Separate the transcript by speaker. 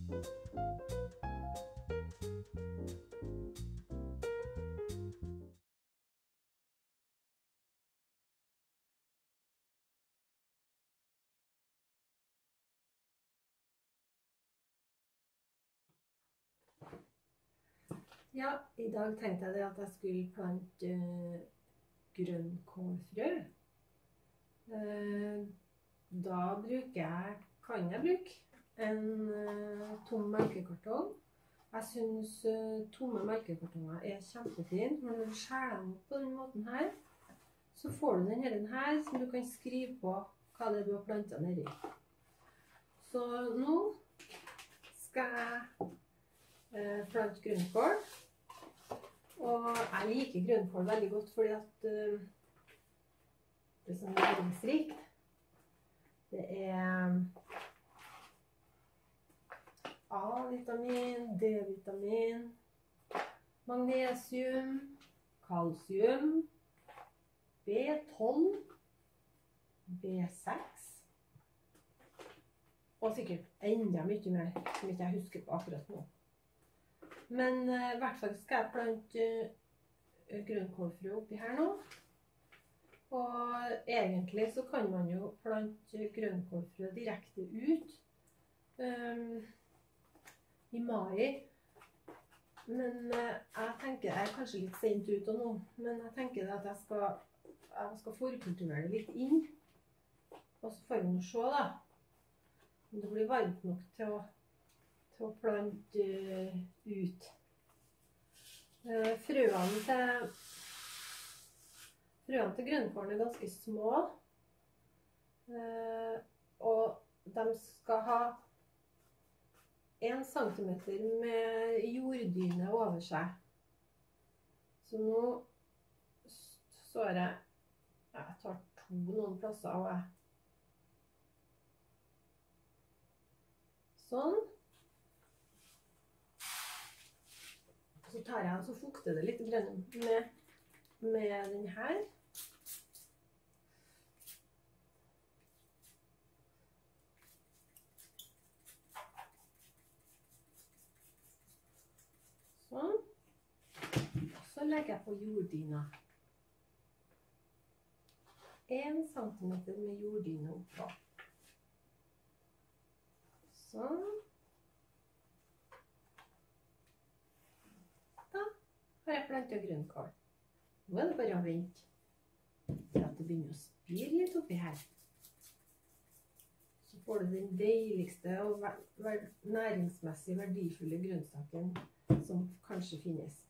Speaker 1: Ja, i dag tenkte jeg at jeg skulle plante grønnkålfrø. Da kan jeg bruke en tom melkekartong. Jeg synes tomme melkekartonger er kjempefint. Når du skjærer dem opp på den måten her, så får du denne her som du kan skrive på hva det er du har plantet nedi. Så nå skal jeg plante grønnkål. Og jeg liker grønnkål veldig godt fordi at det er sånn næringsrikt. Det er A-vitamin, D-vitamin, magnesium, kalsium, B12, B6 og sikkert enda mye mer som ikke jeg husker på akkurat nå. Men i hvert fall skal jeg plante grønnkålfrø oppi her nå. Og egentlig så kan man jo plante grønnkålfrø direkte ut i mai. Men jeg tenker, jeg er kanskje litt sent ut nå, men jeg tenker at jeg skal forkultivere det litt inn. Og så får vi nå se da, om det blir varmt nok til å plante ut. Frøene til grønnkålen er ganske små, og de skal ha 1 centimeter med jorddyne over seg. Så nå sår jeg tar 2 noen plasser av det. Sånn. Så tar jeg og så fukter det litt med den her. Sånn. Så legger jeg på jorddyna. 1 centimeter med jorddyne oppå. Sånn. Da har jeg plantet grønnkål. Nå er det bare å vente til at det begynner å spire litt oppi her. Så får du den deiligste og næringsmessig verdifulle grønnsaken som kanskje finnes.